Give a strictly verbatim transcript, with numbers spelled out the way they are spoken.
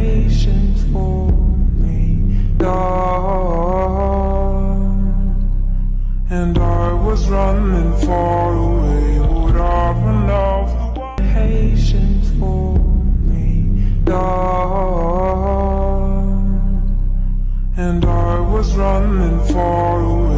patient for me, done. And I was running far away, would I run off the wall? Patient for me, done. And I was running far away.